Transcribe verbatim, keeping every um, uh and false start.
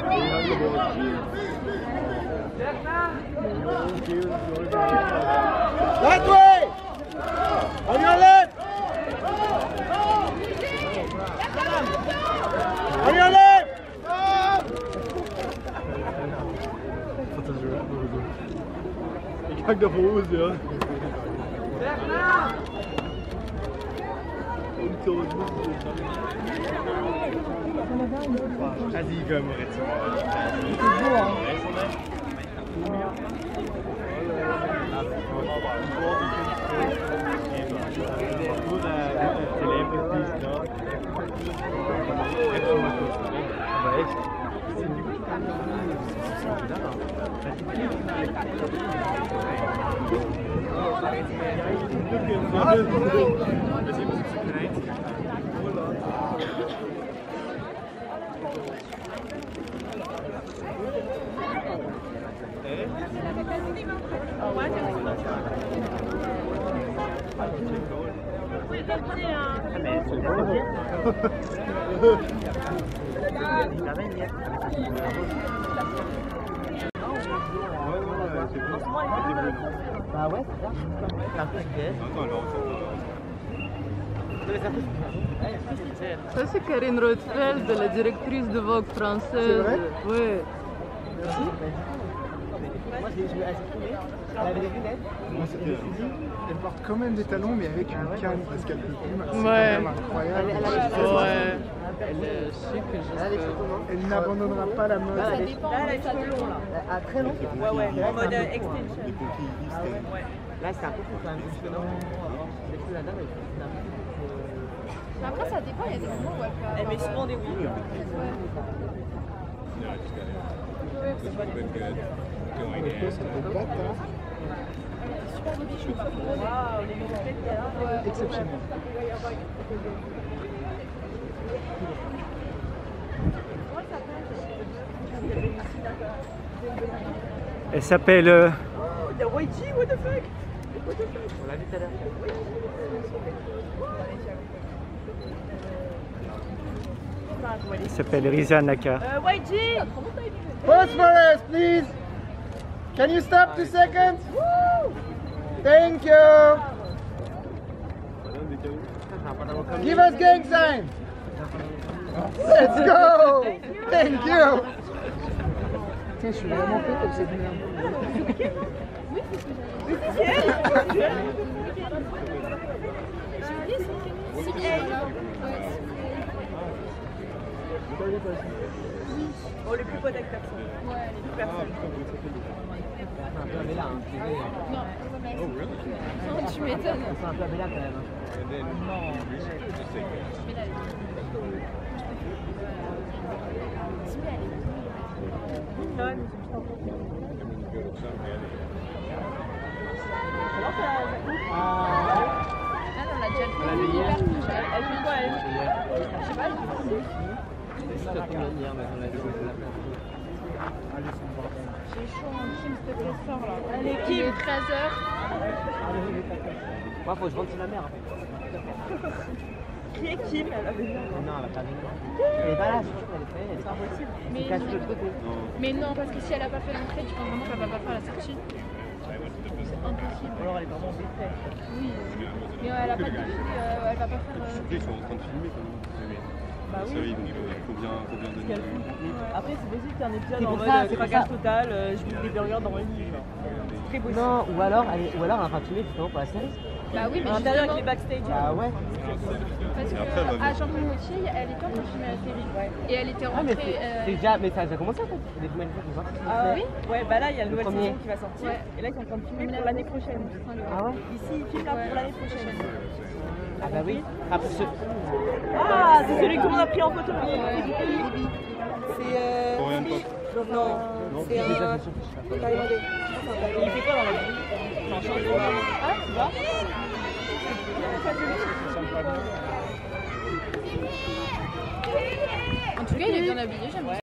That way! On your left! On your left! Ik kijk naar voren, ja. Vas-y, comme Moretti. Bah ouais, c'est ça. C'est un peu Ça c'est Karine Rothfeld, la directrice de Vogue française. C'est vrai? Ouais. Merci. Moi j'ai joué à Sydney. Elle avait des lunettes. Moi, c'était. Elle porte quand même des talons, mais avec une canne parce qu'elle peut plus. C'est Ouais. quand même incroyable. Ouais. Elle est chic jusqu'à... Elle n'abandonnera pas la mode. Ça dépend, là, elle a les cheveux longs là. Ah, très long. Ouais, ouais, en mode extension. Ouais. Là c'est un peu plus quand même. C'est plus la dame, elle est un peu plus. Mais après, ça dépend, il y a des moments où elle peut avoir... Elle met souvent des wigs. Ouais. Super beau bichou. Waouh, les lunettes qu'elle a. Exceptionnel. Elle s'appelle. Euh... Oh, il y a Y G, what the fuck? What the fuck? On l'a vu tout à l'heure. Elle s'appelle Riza Naka. Euh, Y G! Pause for us, please. Can you stop two seconds? Woo! Thank you. Give us gang sign. Let's go. Thank you. Tiens, je suis vraiment fait comme cette merde. Oh, les plus potes avec personne. Ouais, Les plus personne. Mais là, hein, non, non, tu m'étonnes. c'est un peu Abella quand même. hein. Ah non, on l'a déjà fait. l'a vu hier. Hyper touche. Elle fait quoi, elle? Je sais pas, je sais C'est juste la première hier, mais on l'a vu. J'ai chaud en Kim, s'il te plaît, sors là. Allez, Il Kim. est treize heures. Moi, faut que je rentre sur la mer. En fait. Qui est Kim? Elle a venir. Non, elle va pas venir. Elle est pas là, je suis sûre qu'elle est prête. C'est impossible. Mais Casse non. le côté. Mais non, parce que si elle a pas fait l'entrée, tu penses vraiment qu'elle va pas faire la sortie? C'est impossible. Alors, elle est vraiment défaite. Oui. Mais elle a pas de défi, euh, elle va pas faire. euh, Ils sont en train de filmer quand même. Bah Ça, oui. oui, donc euh, il faut bien, faut bien donner. Qu'elle fout. Après, c'est possible qu'il y ait un épisode C'est en pour mode ça, euh, c'est pour craquage ça. total, euh, je bouffe des burgers dans le lit. genre. C'est très possible. Non, ou alors, elle est, ou alors elle est en train de filmer justement pour la série. Bah oui, mais À l'intérieur avec justement, les backstage. Ah ouais. parce Et après, elle va que à venir. Jean-Paul Gaultier, elle était en train de filmer la série. Et elle était Ah mais rentrée. c'est euh, c'est déjà, mais ça a déjà commencé en fait. Les premières fois qu'ils sont sortis. Ah oui. Ouais, bah là, il y a la nouvelle premier. saison qui va sortir. Ouais. Et là, ils sont en train de filmer pour l'année prochaine. Ah ouais. Ici, ils filment là pour l'année prochaine. Ah bah oui. Ah pour ceux. Ah, c'est celui que tout le monde a pris en photo. C'est euh... Coréen pop. Non, c'est Déjà, un je suis sûr. Thaïlandais. Il fait quoi dans la vie? C'est un chanteur. Ah, tu vois? En tout cas, il est bien habillé, j'aime bien.